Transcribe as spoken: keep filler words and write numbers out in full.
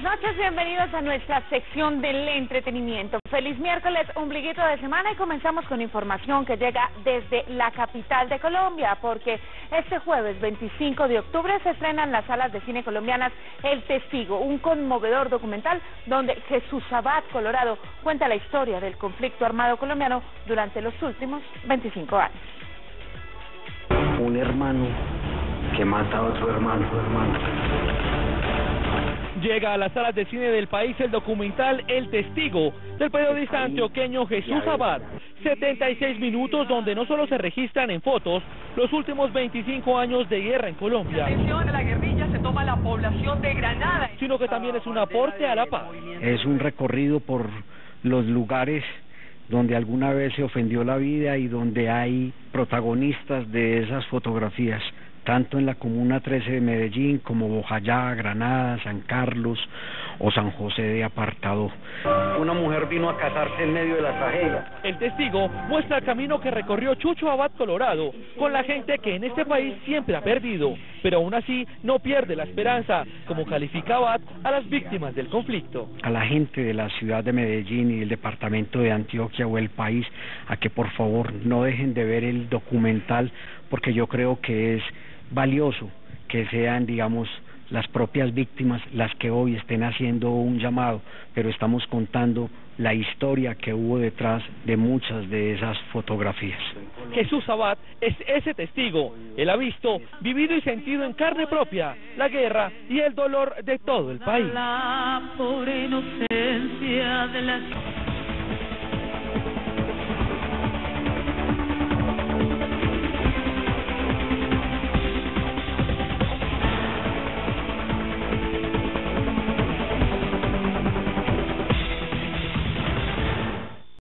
noches, bienvenidos a nuestra sección del entretenimiento. Feliz miércoles, ombliguito de semana, y comenzamos con información que llega desde la capital de Colombia, porque este jueves veinticinco de octubre se estrena en las salas de cine colombianas El Testigo, un conmovedor documental donde Jesús Abad Colorado cuenta la historia del conflicto armado colombiano durante los últimos veinticinco años. Un hermano que mata a otro hermano, hermano. Llega a las salas de cine del país el documental El Testigo, del periodista antioqueño Jesús Abad. setenta y seis minutos donde no solo se registran en fotos los últimos veinticinco años de guerra en Colombia, atención, la guerrilla se toma la población de Granada, sino que también es un aporte a la paz. Es un recorrido por los lugares donde alguna vez se ofendió la vida y donde hay protagonistas de esas fotografías, tanto en la Comuna trece de Medellín como Bojayá, Granada, San Carlos o San José de Apartadó. Una mujer vino a casarse en medio de la tragedia. El Testigo muestra el camino que recorrió Chucho Abad Colorado con la gente que en este país siempre ha perdido, pero aún así no pierde la esperanza, como califica Abad a las víctimas del conflicto. A la gente de la ciudad de Medellín y del departamento de Antioquia o el país, a que por favor no dejen de ver el documental, porque yo creo que es valioso que sean, digamos, las propias víctimas las que hoy estén haciendo un llamado, pero estamos contando la historia que hubo detrás de muchas de esas fotografías. Jesús Abad es ese testigo. Él ha visto, vivido y sentido en carne propia la guerra y el dolor de todo el país. la pobre inocencia de la